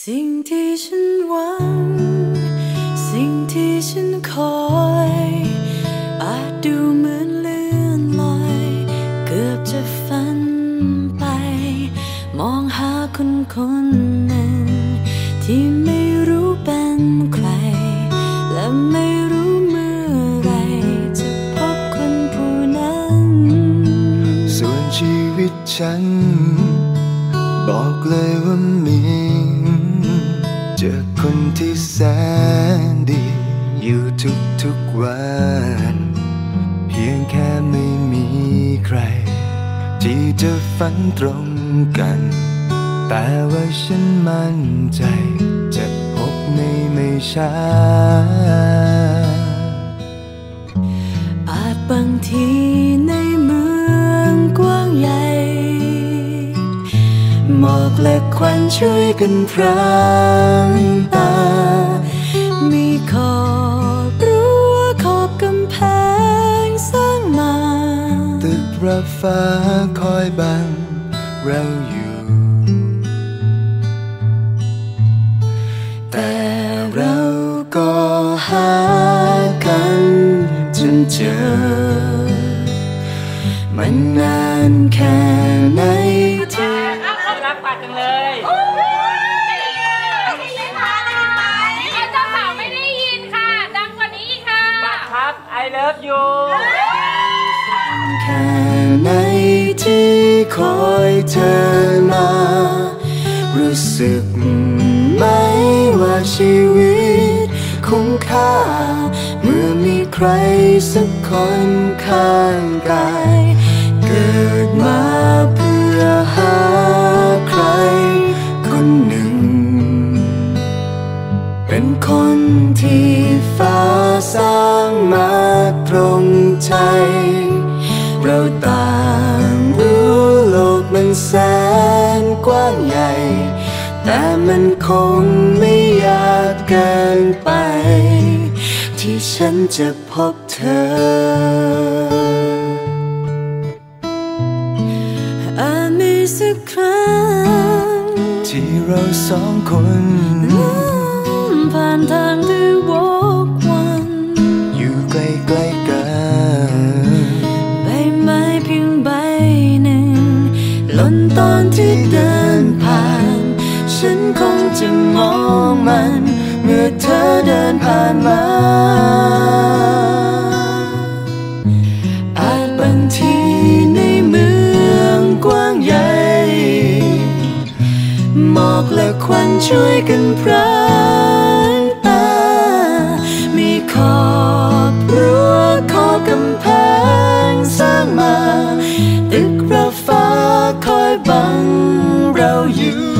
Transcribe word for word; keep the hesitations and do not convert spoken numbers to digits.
สิ่งที่ฉันหวังสิ่งที่ฉันคอยอาจดูเหมือนเลื่อนลอยเกือบจะฝันไปมองหาคนคนหนึ่งที่ไม่รู้เป็นใครและไม่รู้เมื่อไรจะพบคนผู้นั้นส่วนชีวิตฉันบอกเลยว่ามีเจอคนที่แสนดีอยู่ทุกๆวันเพียงแค่ไม่มีใครที่จะฝันตรงกันแต่ว่าฉันมั่นใจจะพบไม่ไม่ช้าอาจบางทีในเมืองกว้างใหญ่หมอกและควันช่วยกันพรางตามีขอบรั้วขอบกำแพงสร้างมาตึกระฟ้าคอยบังเราอยู่แต่เราก็หากันจนเจอมันนานแค่ไหนที่รักปากจังเลยเจ้าสาวไม่ได้ยินค่ะดังกว่านี้อีกค่ะบักครับ I love you แค่ไหนที่คอยเธอมารู้สึกไหมว่าชีวิตคุ้มค่าเมื่อมีใครสักคนข้างกายเกิดมาเพื่อหาใครคนหนึ่งเป็นคนที่ฟ้าสร้างมาตรงใจเราต่างรู้โลกมันแสนกว้างใหญ่แต่มันคงไม่ยากเกินไปที่ฉันจะพบเธออาจมีสักครั้งที่เราสองคนผ่านทางที่วกวนอยู่ใกล้ๆกันใบไม้เพียงใบหนึ่งหล่นตอนที่เดินผ่านฉันคงจะมองมันเมื่อเธอเดินผ่านมาอาจบางทีในเมืองกว้างใหญ่หมอกและควันช่วยกันพรางตามีขอบรั้วขอบกำแพงสร้างมาตึกระฟ้าคอยบังเราอยู่